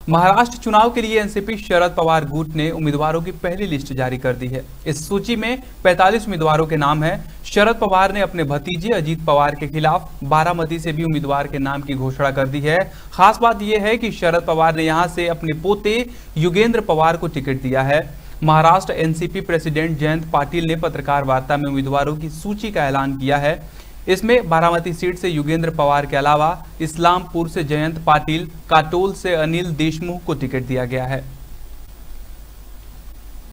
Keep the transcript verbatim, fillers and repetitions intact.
महाराष्ट्र चुनाव के लिए एनसीपी शरद पवार गुट ने उम्मीदवारों की पहली लिस्ट जारी कर दी है। इस सूची में पैंतालीस उम्मीदवारों के नाम हैं। शरद पवार ने अपने भतीजे अजीत पवार के खिलाफ बारामती से भी उम्मीदवार के नाम की घोषणा कर दी है। खास बात यह है कि शरद पवार ने यहां से अपने पोते युगेंद्र पवार को टिकट दिया है। महाराष्ट्र एनसीपी प्रेसिडेंट जयंत पाटिल ने पत्रकार वार्ता में उम्मीदवारों की सूची का ऐलान किया है। इसमें बारामती सीट से युगेंद्र पवार के अलावा इस्लामपुर से जयंत पाटिल, काटोल से अनिल देशमुख को टिकट दिया गया है।